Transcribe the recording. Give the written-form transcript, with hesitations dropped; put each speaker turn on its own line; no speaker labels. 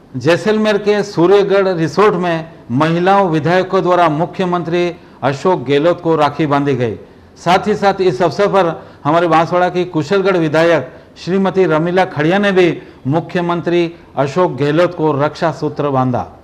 जैसलमेर के सूर्यगढ़ रिसोर्ट में महिलाओं विधायकों द्वारा मुख्यमंत्री अशोक गहलोत को राखी बांधी गई। साथ ही साथ इस अवसर पर हमारे बांसवाड़ा की कुशलगढ़ विधायक श्रीमती रमीला खड़िया ने भी मुख्यमंत्री अशोक गहलोत को रक्षा सूत्र बांधा।